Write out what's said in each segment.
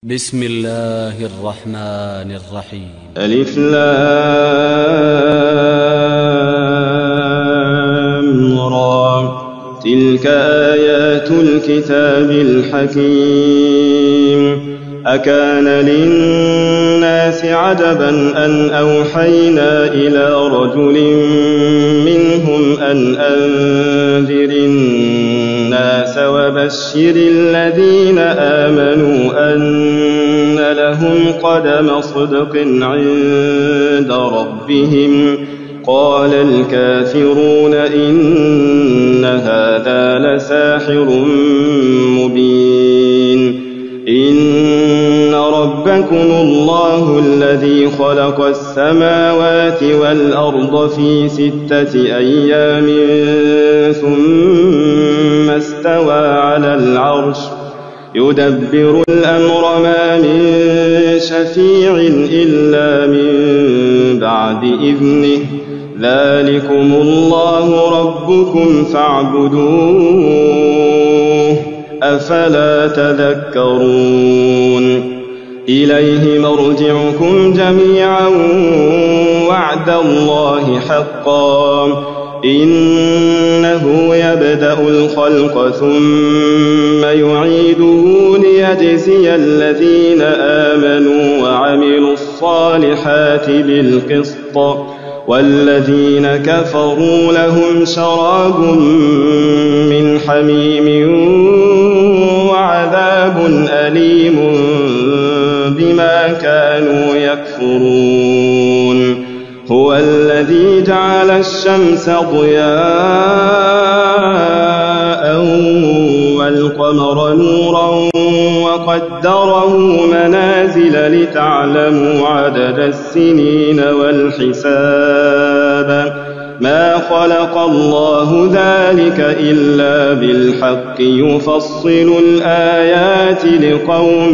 بسم الله الرحمن الرحيم. ألف لام را تلك آيات الكتاب الحكيم. أكان للناس عجبا أن أوحينا إلى رجل منهم أن أنذر الناس وبشر الذين آمنوا أن لهم قدم صدق عند ربهم. قال الكافرون إن هذا لساحر مبين. إن ربكم الله الذي خلق السماوات والأرض في 6 أيام ثم استوى على العرش يدبر الأمر ما من شفيع إلا من بعد إذنه. ذلكم الله ربكم فاعبدوه أفلا تذكرون. إليه مرجعكم جميعا وعد الله حقا. إنه يبدأ الخلق ثم يعيده ليجزي الذين آمنوا وعملوا الصالحات بالقسط والذين كفروا لهم شراب من حميم وعذاب أليم بما كانوا يكفرون. هو الذي جعل الشمس ضياء والقمر نورا وقدره منازل لتعلموا عدد السنين والحساب. ما خلق الله ذلك إلا بالحق يفصل الآيات لقوم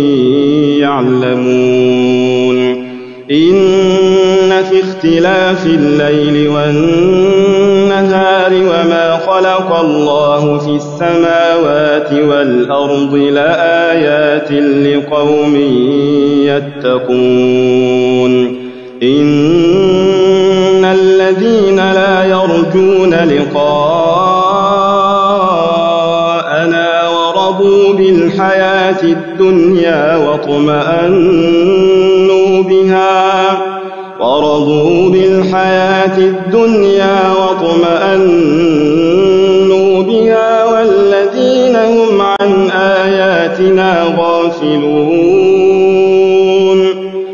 يعلمون. إن في اختلاف الليل والنهار وما خلق الله في السماوات والأرض لآيات لقوم يتقون. إن الذين لا يرجون لقاءنا ورضوا بالحياة الدنيا واطمأنوا بها والذين هم عن آياتنا غافلون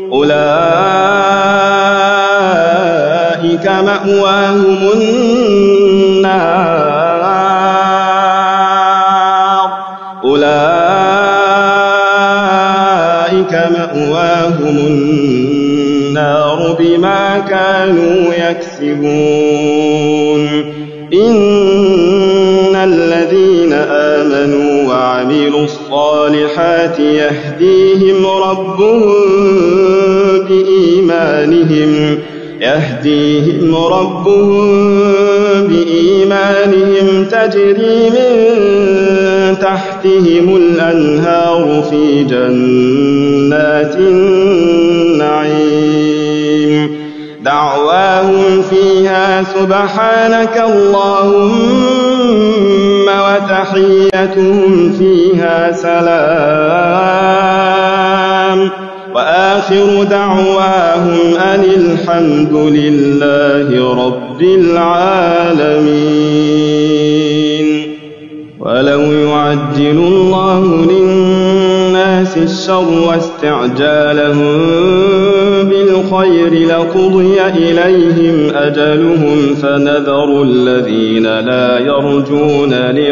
أولئك مأواهم النار بما كانوا يكسبون. إن الذين آمنوا وعملوا الصالحات يهديهم ربهم بإيمانهم تجري من تحتهم الأنهار في جنات النعيم. دعواهم فيها سبحانك اللهم وتحيتهم فيها سلام. وآخر دعواهم أن الحمد لله رب العالمين. ولو يعجل الله للناس الشر واستعجالهم بالخير لقضي إليهم أجلهم فنذر الذين لا يرجون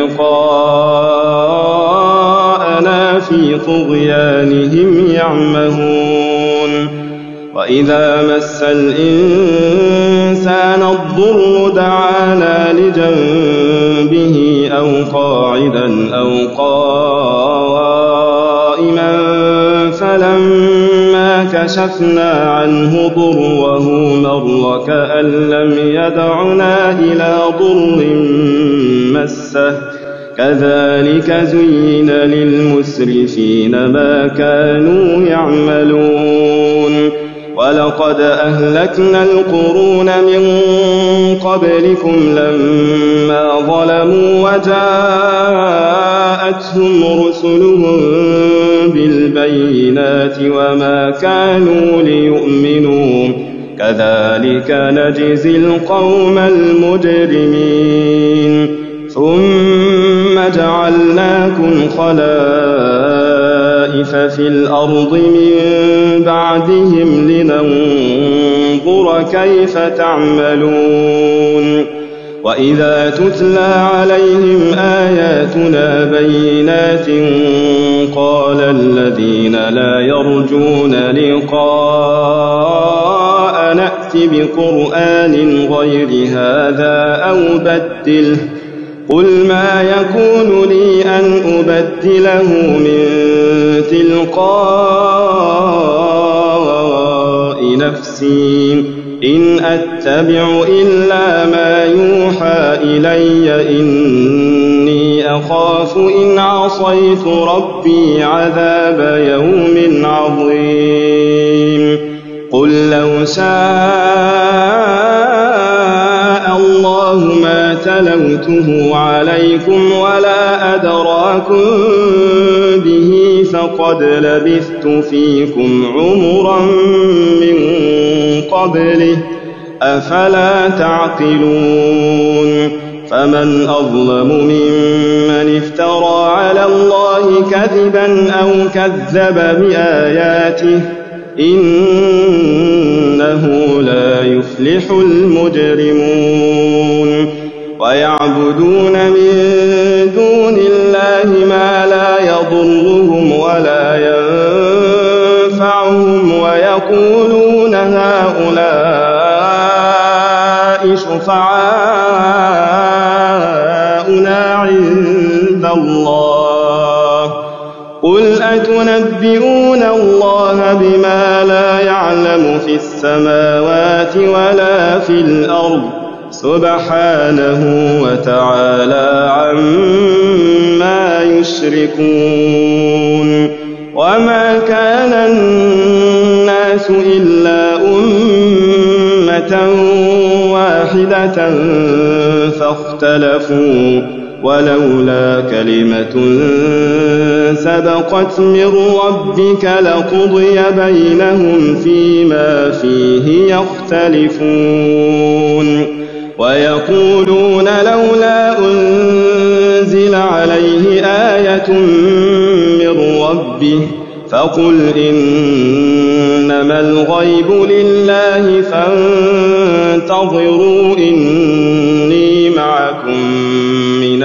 لقاءنا في طغيانهم يعمهون. وإذا مس الإنسان الضر دعانا لجنبه أو قاعدا أو قائما فلما كشفنا عنه ضره مر كأن لم يدعنا إلى ضر مسه كذلك زين للمسرفين ما كانوا يعملون ولقد أهلكنا القرون من قبلكم لما ظلموا وجاءتهم رسلهم بالبينات وما كانوا ليؤمنوا كذلك نجزي القوم المجرمين ثم جعلناكم خلائف في الأرض من بعدهم لننظر كيف تعملون وإذا تتلى عليهم آياتنا بينات قال الذين لا يرجون لقاء نأت بقرآن غير هذا أو بدله قل ما يكون لي أن أبدله من تلقاء نفسي إن أتبع إلا ما يوحى إلي إني أخاف إن عصيت ربي عذاب يوم عظيم قل لو شاء الله ما تلوته عليكم ولا أدراكم به فقد لبثت فيكم عمرا من قبله أفلا تعقلون فمن أظلم ممن افترى على الله كذبا أو كذب بآياته إنه لا يفلح المجرمون ويعبدون من دون الله ما لا يضرهم ولا ينفعهم ويقولون هؤلاء شفعاؤنا عند الله قل أتنبئون الله بما لا يعلم في السماوات ولا في الأرض سبحانه وتعالى عما يشركون وما كان الناس إلا أمة واحدة فاختلفوا ولولا كلمة سبقت من ربك لقضي بينهم فيما فيه يختلفون ويقولون لولا أنزل عليه آية من ربه فقل إنما الغيب لله فانتظروا إني معكم من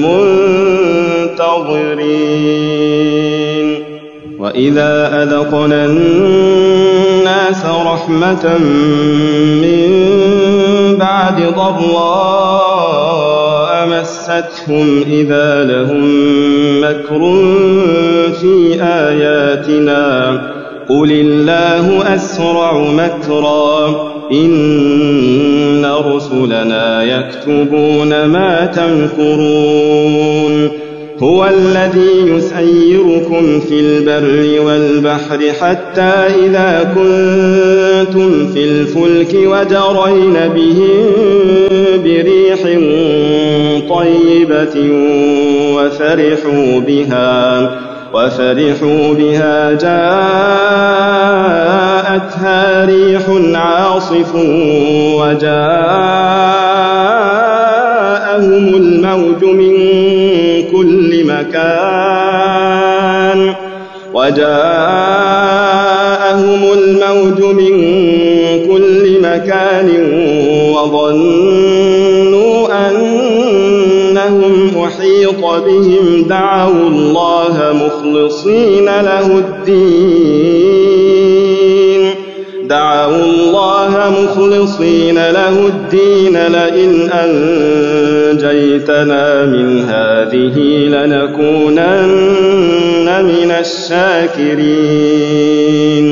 المنتظرين وإذا أذقنا الناس رحمة من بعد ضراء مستهم إذا لهم مكر في آياتنا قل الله أسرع مكرا إن رسلنا يكتبون ما تمكرون هو الذي يسيركم في البر والبحر حتى إذا كنتم في الفلك وجرين بهم بريح طيبة وفرحوا بها جاءتها ريح عاصف وجاءهم الموج من كل مكان وظنوا أنهم أحيط بهم دعوا الله مخلصين له الدين لئن أنجيتنا من هذه لنكونن من الشاكرين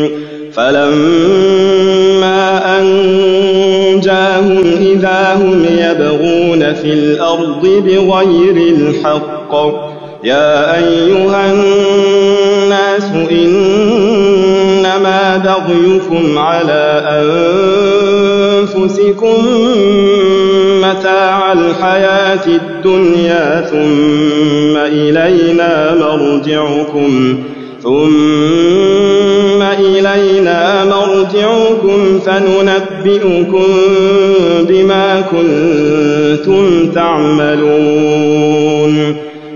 فلما أنجاهم إذا هم يبغون في الأرض بغير الحق. يا أيها الناس إنما بغيكم على أنفسكم متاع الحياة الدنيا ثم إلينا مرجعكم فننبئكم بما كنتم تعملون.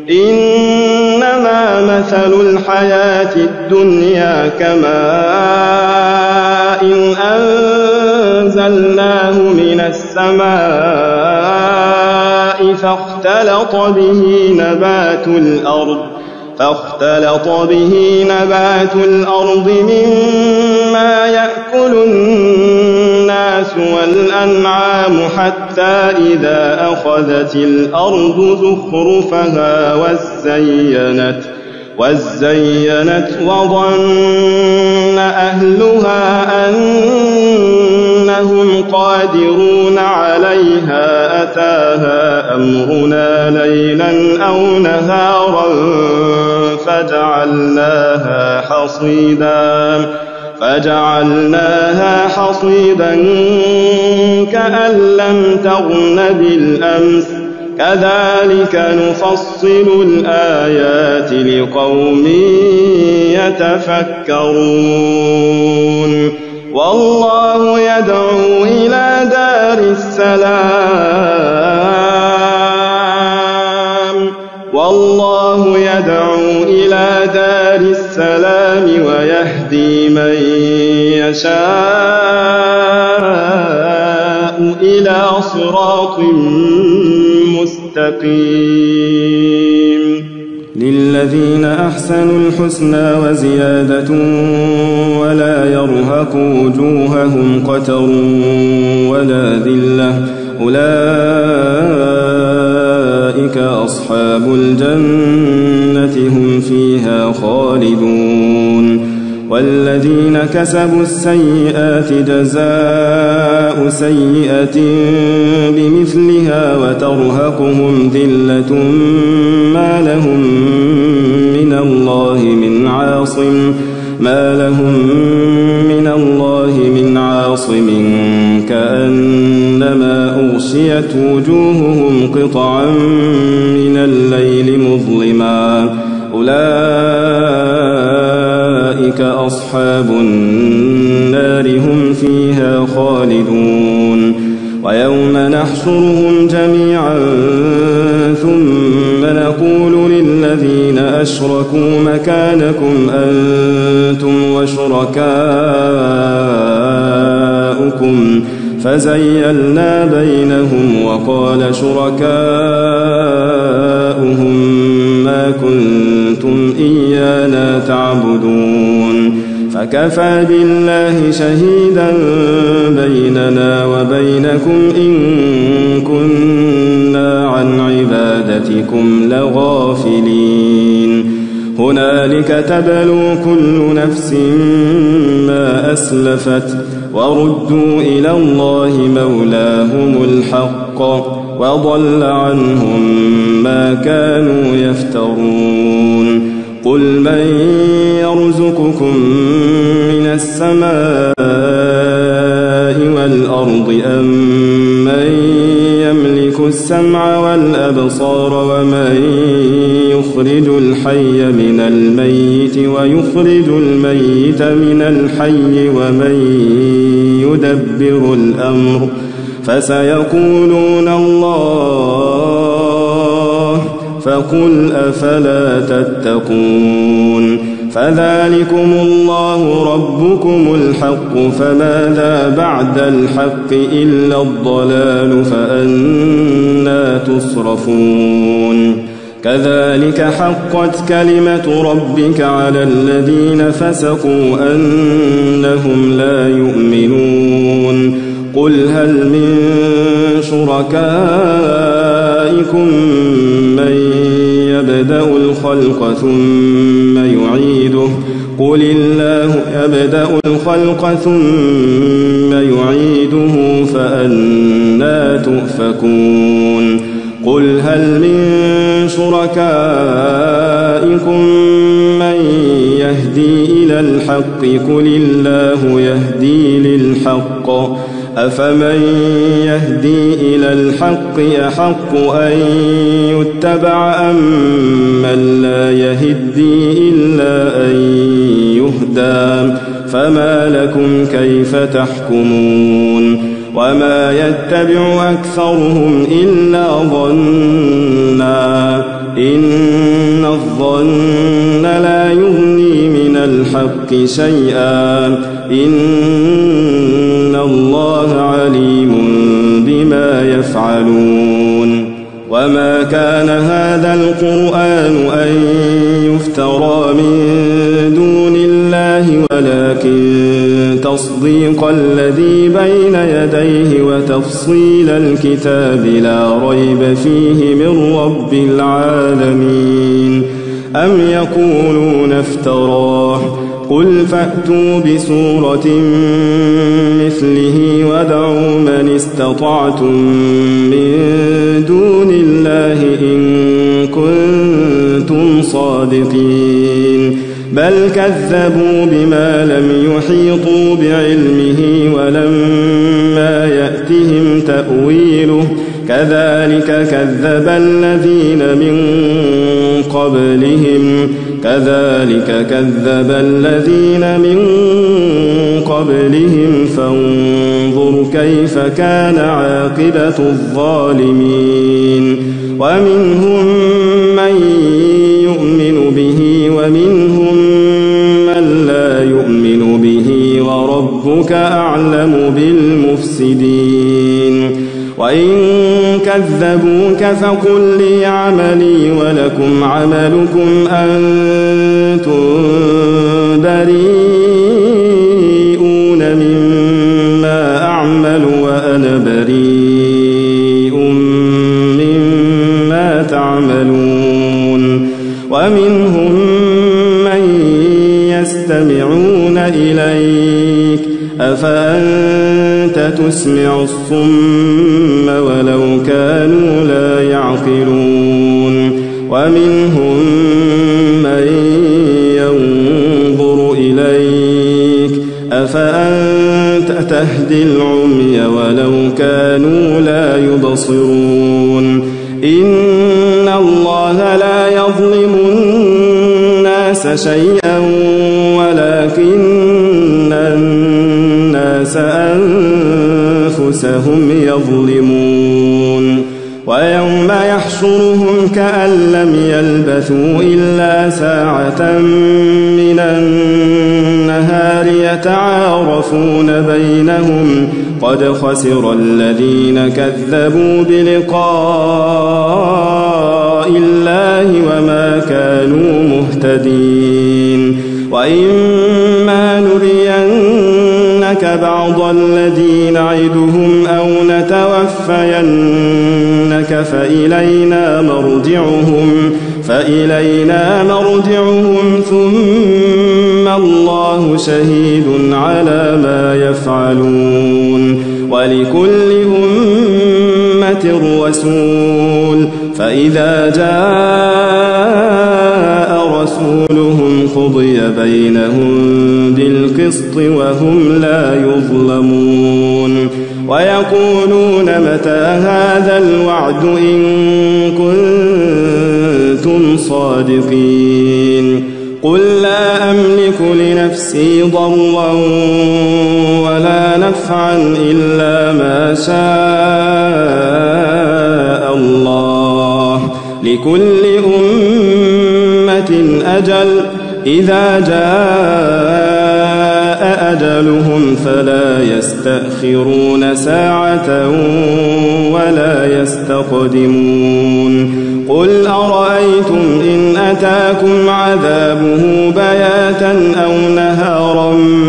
إنما مثل الحياة الدنيا كماء أنزلناه من السماء فاختلط به نبات الأرض مما يأكل الناس والأنعام حتى إذا أخذت الأرض زخرفها وزينت وظن أهلها أنهم قادرون عليها أتاها أمرنا ليلا أو نهارا فجعلناها حصيدا كأن لم تغن بالأمس كذلك نفصل الآيات لقوم يتفكرون. والله يدعو إلى دار السلام ويهدي من يشاء إلى صراط مستقيم. للذين أحسنوا الحسنى وزيادة ولا يرهق وجوههم قتر ولا ذلة أولئك أصحاب الجنة هم فيها خالدون. والذين كسبوا السيئات جزاء سيئة بمثلها وترهقهم ذلة ما لهم من عاصم كأنما أغشيت وجوههم قطعا من الليل مظلما أولئك أصحاب النار هم فيها خالدون. ويوم نحشرهم جميعا ثم نقول للذين أشركوا مكانكم أنتم وشركاؤكم فزيلنا بينهم وقال شركاؤهم ما كنتم إيانا تعبدون فكفى بالله شهيدا بيننا وبينكم إن كنا عن عبادتكم لغافلين. هنالك تبلو كل نفس ما أسلفت وردوا إلى الله مولاهم الحق وضل عنهم ما كانوا يفترون. قل من يرزقكم من السماء والأرض أم من يملك السمع والأبصار ومن يخرج الحي من الميت ويخرج الميت من الحي ومن يدبر الأمر فسيقولون الله فقل أفلا تتقون. فذلكم الله ربكم الحق فماذا بعد الحق إلا الضلال فأنى تصرفون. كذلك حقت كلمة ربك على الذين فسقوا أنهم لا يؤمنون. قل هل من شركائكم من يبدأ الخلق ثم يعيده قل الله يبدأ الخلق ثم يعيده فأنى تؤفكون. قل هل من شركائكم من يهدي إلى الحق قل الله يهدي للحق أفمن يهدي إلى الحق أحق أن يتبع أم من لا يهدي إلا أن يهدى فما لكم كيف تحكمون وما يتبع أكثرهم إلا ظنا إن الظن لا يغني من الحق شيئا إن الله عليم بما يفعلون وما كان هذا القرآن أن يفترى من دون الله ولكن تصديق الذي بين يديه وتفصيل الكتاب لا ريب فيه من رب العالمين أم يقولون افتراه قل فأتوا بسورة مثله وادعوا من استطعتم من دون الله إن كنتم صادقين بل كذبوا بما لم يحيطوا بعلمه ولما يأتهم تأويله كذلك كذب الذين من قبلهم فانظر كيف كان عاقبة الظالمين ومنهم من يؤمن به ومنهم من لا يؤمن به وربك أعلم بالمفسدين وإن كذبوك فقل لي عملي ولكم عملكم أنتم بريئون مما أعمل وأنا بريء مما تعملون ومنهم من يستمعون إليك أفأنت تسمع الصم ولو كانوا لا يعقلون ومنهم من ينظر إليك أفأنت تهدي العمي ولو كانوا لا يبصرون إن الله لا يظلم الناس شيئا ولكن الناس أنفسهم يظلمون ويوم يحشرهم كأن لم يلبثوا إلا ساعة من النهار يتعارفون بينهم قد خسر الذين كذبوا بلقاء الله وما كانوا مهتدين وإما نرينك بعض الذي نعدهم أو نتوفينك فإلينا مرجعهم ثم الله شهيد على ما يفعلون ولكل أمة رسول فإذا جاء رسولهم قضي بينهم بالقسط وهم لا يظلمون ويقولون متى هذا الوعد إن كنتم صادقين قل لا أملك لنفسي ضرا ولا نفعا إلا ما شاء الله لكل أمة أجل إذا جاء أجلهم فلا يستأخرون ساعة ولا يستقدمون قل أرأيتم إن أتاكم عذابه بياتا أو نهارا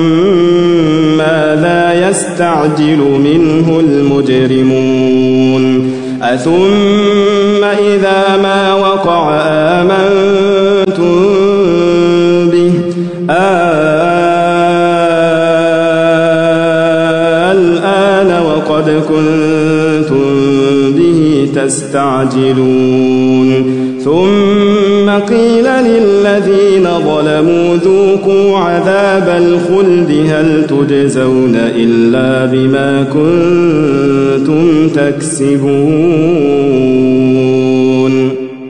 ماذا يستعجل منه المجرمون أثم إذا ما وقع آمنتم به الآن وقد كنتم به تستعجلون ثم قيل للذين ظلموا ذوقوا عذاب الخلد هل تجزون إلا بما كنتم تكسبون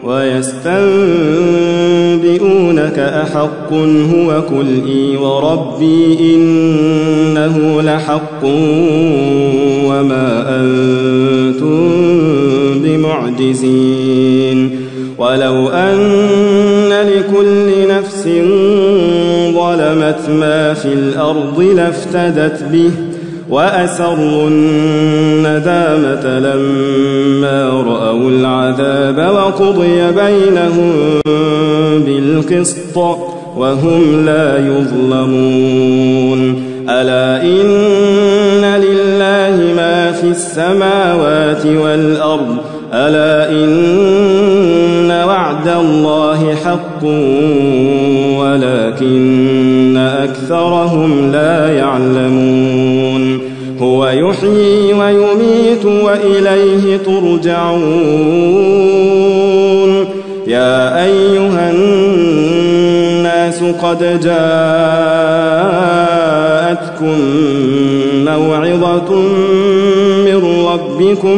ويستنبئونك أحق هو قل إي وربي إنه لحق وما أنتم بمعجزين ولو أن لكل نفس ظلمت ما في الأرض لافتدت به وأسروا الندامة لما رأوا العذاب وقضي بينهم بالقسط وهم لا يظلمون ألا إن لله ما في السماوات والأرض ألا إن وعد الله حق ولكن أكثرهم لا يعلمون هو يحيي ويميت وإليه ترجعون يا أيها الناس قد جاءتكم موعظة من ربكم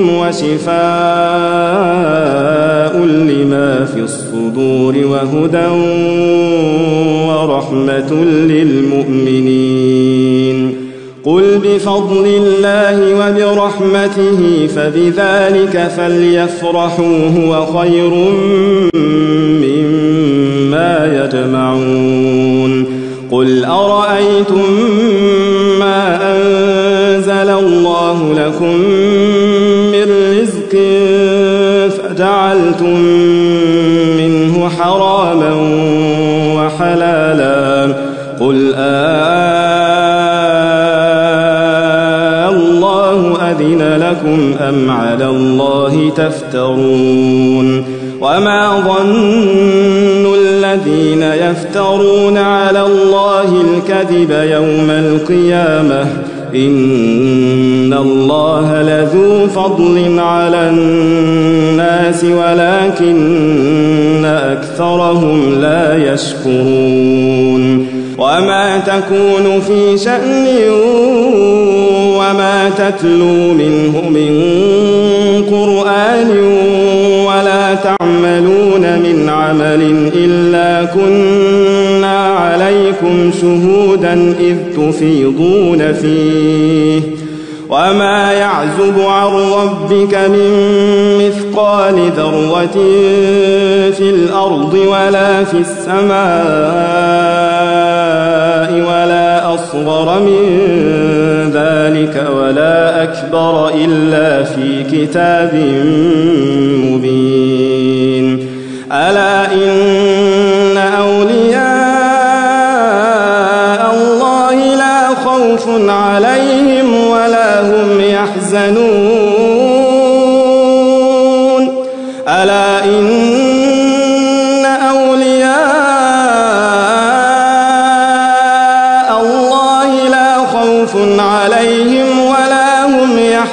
وشفاء لما في الصدور وهدى ورحمة للمؤمنين قل بفضل الله وبرحمته فبذلك فليفرحوا هو خير مما يجمعون قل أرأيتم ما أنزل الله لكم من رزق فجعلتم منه حراما وحلالا قل الله أذن لكم أم على الله تفترون وما ظن الذين يفترون على الله الكذب يوم القيامة إن الله لذو فضل على الناس ولكن أكثرهم لا يشكرون وما تكون في شأن وما تتلو منه من قرآن ولا تعملون من عمل إلا كنا عليكم شهودا إذ تفيضون فيه وما يعزب عن ربك من مثقال ذرة في الأرض ولا في السماء ولا أصغر من ذلك ولا أكبر إلا في كتاب مبين ألا إن أولياء الله لا خوف عليهم ولا هم يحزنون ألا إن أولياء الله لا خوف عليهم ولا هم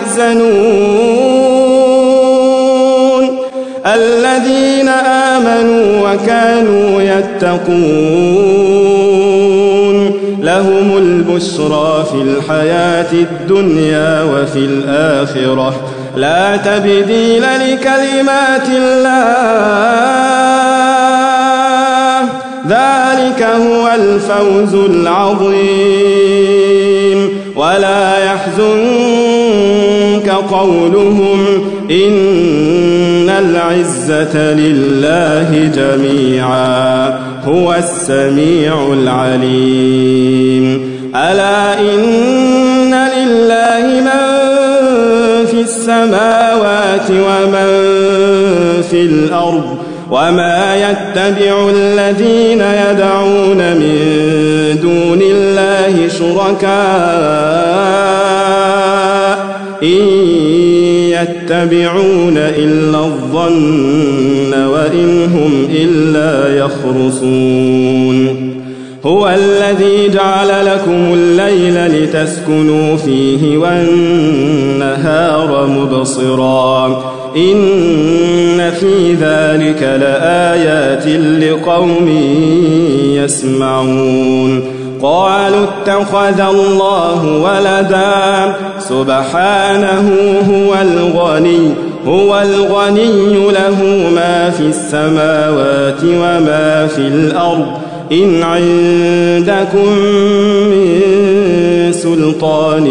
يحزنون الذين آمنوا وكانوا يتقون لهم البشرى في الحياة الدنيا وفي الآخرة لا تبديل لكلمات الله ذلك هو الفوز العظيم ولا يحزنك قولهم إن العزة لله جميعا هو السميع العليم ألا إن لله من في السماوات ومن في الأرض وما يتبع الذين يدعون من دون الله شركاء إن يتبعون إلا الظن وإن هم إلا يخرصون هو الذي جعل لكم الليل لتسكنوا فيه والنهار مبصرا إن في ذلك لآيات لقوم يسمعون قالوا اتخذ الله ولدا سبحانه هو الغني له ما في السماوات وما في الأرض إن عندكم من سلطان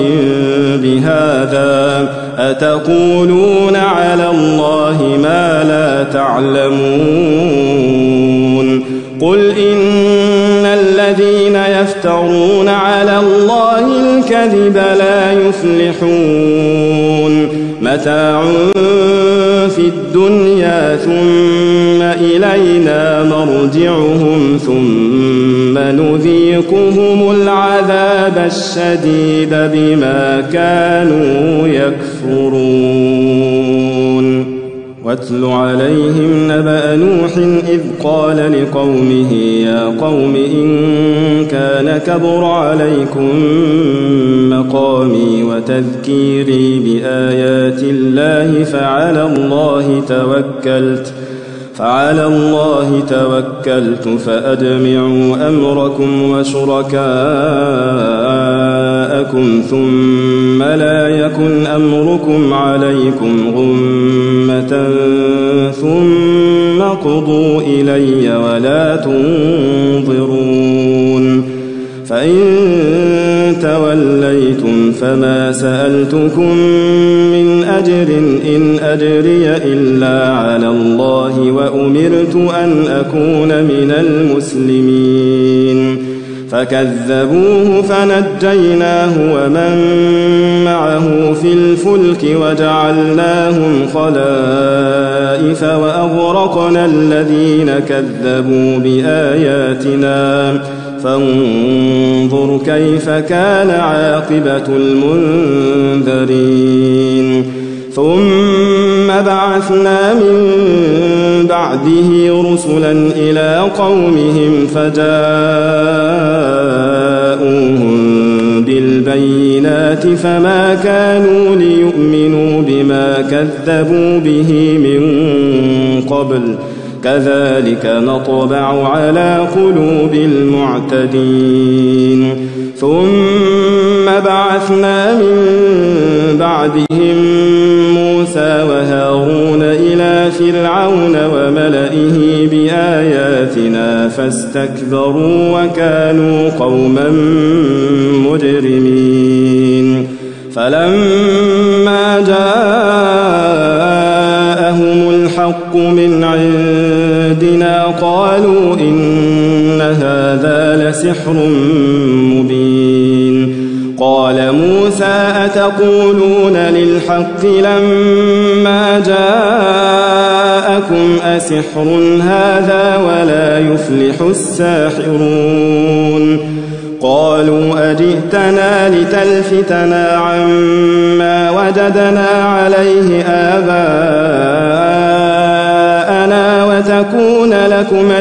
بهذا أتقولون على الله ما لا تعلمون قل إن الذين يفترون على الله الكذب لا يفلحون متاع في الدنيا ثم إلينا مرجعهم ثم نذيقهم العذاب الشديد بما كانوا يكفرون واتل عليهم نبأ نوح إذ قال لقومه يا قوم إن كان كبر عليكم مقامي وتذكيري بآيات الله فعلى الله توكلت فأجمعوا أمركم وشركاءكم ثم لا يكن أمركم عليكم غمة ثم قضوا إلي ولا تنظرون فإن توليتم فما سألتكم من أجر إن أجري إلا على الله وأمرت أن أكون من المسلمين فكذبوه فنجيناه ومن معه في الفلك وجعلناهم خلائف وأغرقنا الذين كذبوا بآياتنا فانظر كيف كان عاقبة المنذرين ثم بعثنا من بعده رسلا إلى قومهم فجاءوهم بالبينات فما كانوا ليؤمنوا بما كذبوا به من قبل كذلك نطبع على قلوب المعتدين ثم بعثنا من بعدهم موسى وهارون إلى فرعون وملئه بآياتنا فاستكبروا وكانوا قوما مجرمين فلما جاءهم الحق من عندنا قالوا إن هذا لسحر مبين قال موسى أتقولون للحق لما جاءكم أسحر هذا ولا يفلح الساحرون قالوا أجئتنا لتلفتنا عما وجدنا عليه آباءنا وتكون لكما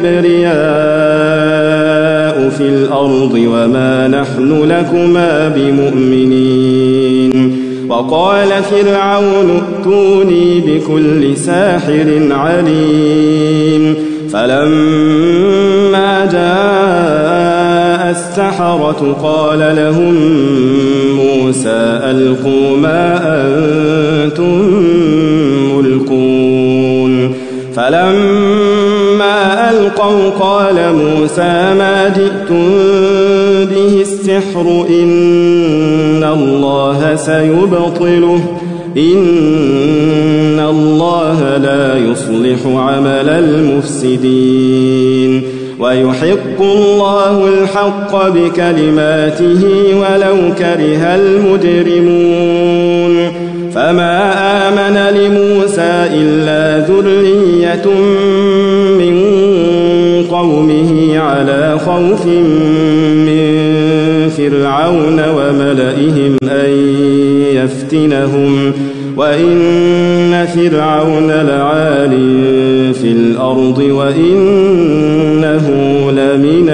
الكبرياء في الأرض وما نحن لكما بمؤمنين وقال فرعون ائتوني بكل ساحر عليم فلما جاء السحرة قال لهم موسى ألقوا ما أنتم ملقون فلما ألقوا قال موسى ما جئتم به السحر إن الله سيبطله إن الله لا يصلح عمل المفسدين ويحق الله الحق بكلماته ولو كره المجرمون فما آمن لموسى إلا ذرية من قومه على خوف من فرعون وملئهم أن يفتنهم وإن فرعون لعال في الأرض وإنه لمن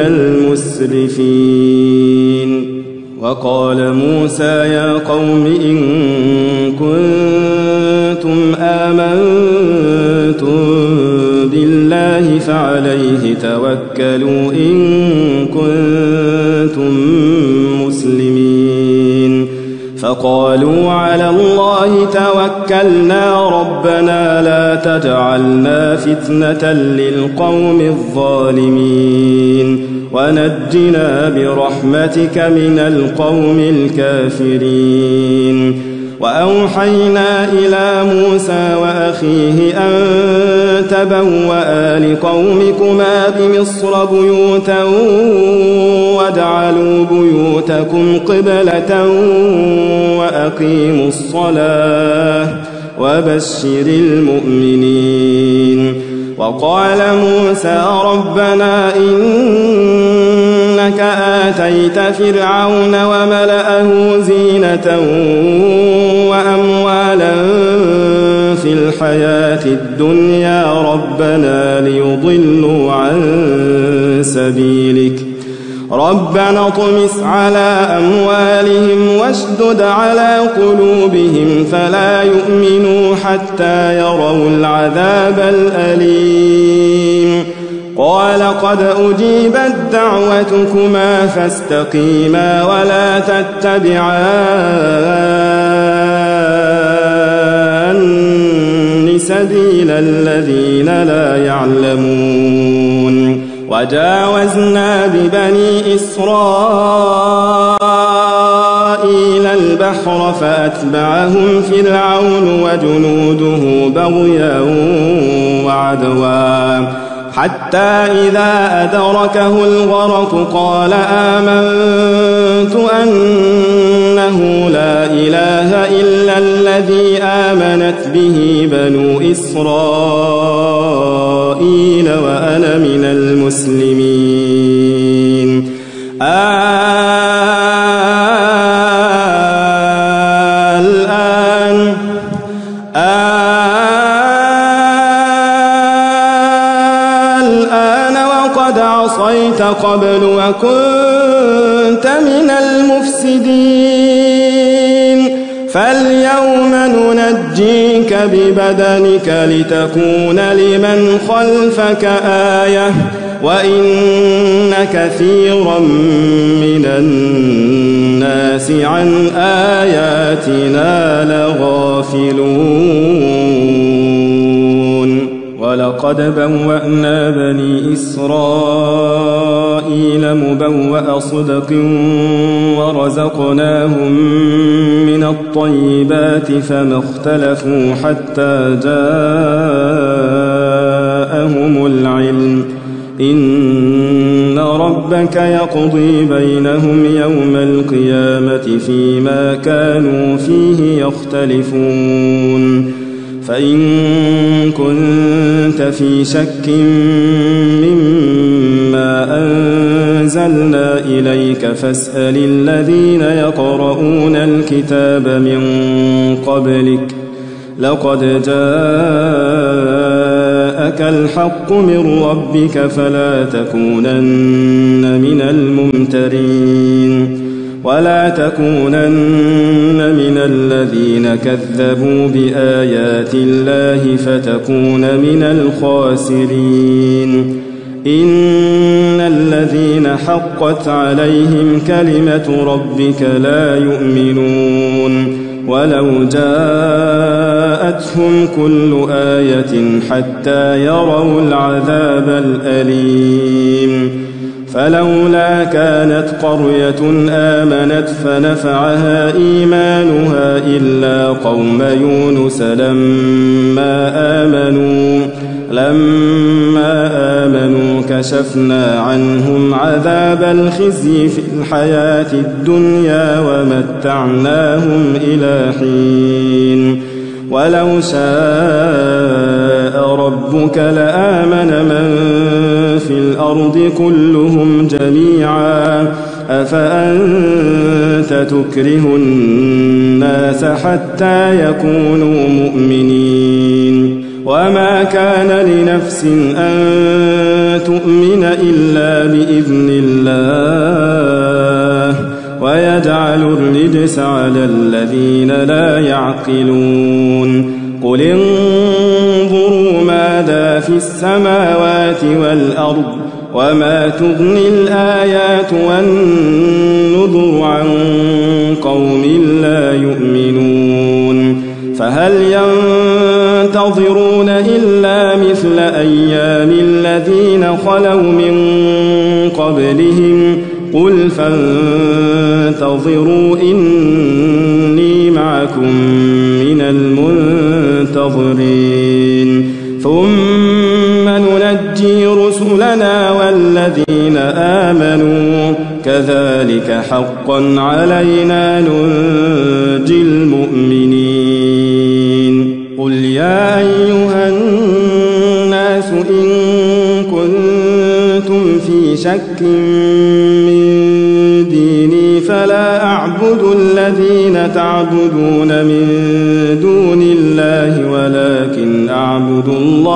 المسرفين وقال موسى يا قوم إن كنتم أنتم آمنتم بالله فعليه توكلوا إن كنتم مسلمين. فقالوا على الله توكلنا ربنا لا تجعلنا فتنة للقوم الظالمين ونجنا برحمتك من القوم الكافرين. وأوحينا إلى موسى وأخيه أن تبوأ لقومكما بمصر بيوتا واجعلوا بيوتكم قبلة وأقيموا الصلاة وبشر المؤمنين. وقال موسى ربنا إنك آتيت فرعون وملأه زينة وأموالا في الحياة الدنيا ربنا ليضلوا عن سبيلك ربنا اطمس على أموالهم واشدد على قلوبهم فلا يؤمنوا حتى يروا العذاب الأليم. قال قد أجيبت دعوتكما فاستقيما ولا تتبعان سبيل الذين لا يعلمون. وجاوزنا ببني إسرائيل البحر فأتبعهم فرعون وجنوده بغيا وعدوا حتى إذا أدركه الغرق قال آمنت أنه لا إله إلا الذي آمنت به بنو إسرائيل وأنا من المسلمين. الآن وقد عصيت قبل وكنت من المفسدين فاليوم ننجيك ببدنك لتكون لمن خلفك آية وإن كثيرا من الناس عن آياتنا لغافلون. ولقد بوأنا بني إسرائيل مبوأ صدق ورزقناهم من الطيبات فما اختلفوا حتى جاءهم العلم إن ربك يقضي بينهم يوم القيامة فيما كانوا فيه يختلفون. فإن كنت في شك مما أنزلنا إليك فاسأل الذين يقرؤون الكتاب من قبلك لقد جاءك الحق من ربك فلا تكونن من الممترين ولا تكونن من الذين كذبوا بآيات الله فتكون من الخاسرين. إن الذين حقت عليهم كلمة ربك لا يؤمنون ولو جاءتهم كل آية حتى يروا العذاب الأليم. فلولا كانت قرية آمنت فنفعها إيمانها إلا قوم يونس لما آمنوا كشفنا عنهم عذاب الخزي في الحياة الدنيا ومتعناهم إلى حين. ولو شاء ربك لآمن من في الأرض كلهم جميعا أفأنت تكره الناس حتى يكونوا مؤمنين. وما كان لنفس أن تؤمن إلا بإذن الله ويجعل الرجس على الذين لا يعقلون. قل انظروا ماذا في السماوات والأرض وما تغني الآيات والنذر عن قوم لا يؤمنون فهل ينتظرون إلا مثل أيام الذين خلوا من قبلهم قل فانتظروا إني معكم من المنتظرين ثم ننجي رسلنا والذين آمنوا كذلك حقا علينا ننجي المؤمنين قل يا أيها الناس إن كنتم في شك من ديني فلا أعبد الذين تعبدون من دون الله ولكن أعبد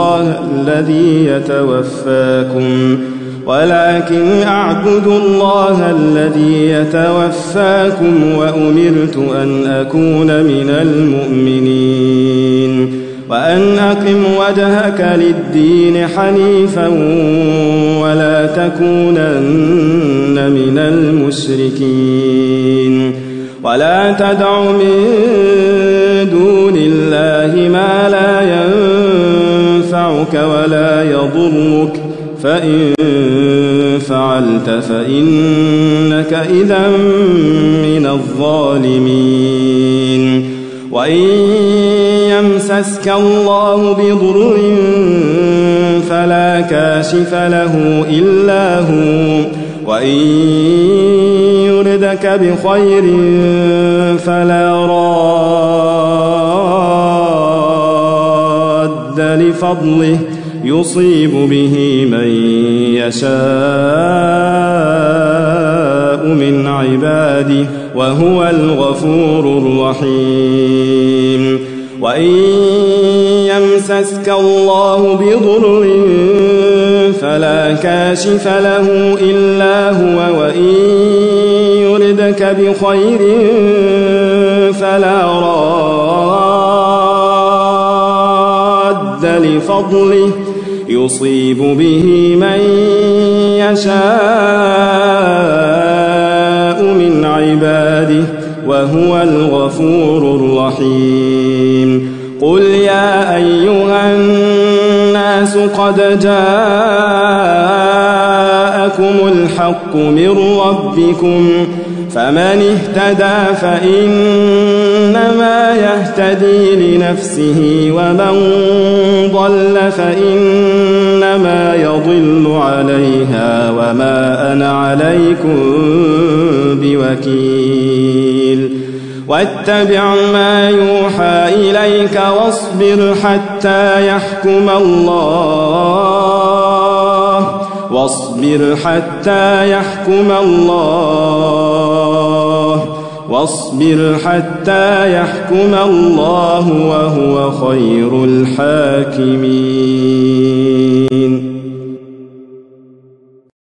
الله الذي يتوفاكم وأمرت أن أكون من المؤمنين وأن أقم وجهك للدين حنيفا ولا تكونن من المشركين ولا تدع من دون الله ما لا ينفعك ولا يضرك فإن فعلت فإنك إذا من الظالمين وإن يمسسك الله بضر فلا كاشف له إلا هو وإن يردك بخير فلا راد لفضله يصيب به من يشاء من عباده وهو الغفور الرحيم وإن يمسسك الله بضر فلا كاشف له إلا هو وإن يردك بخير فلا راد لفضله يصيب به من يشاء من عباده وهو الغفور الرحيم قل يا أيها الناس قد جاءكم الحق من ربكم فمن اهتدى فإنما يهتدي لنفسه ومن ضل فإنما يضل عليها وما أنا عليكم بوكيل واتبع ما يوحى إليك واصبر حتى يحكم الله واصبر حتى يحكم الله وهو خير الحاكمين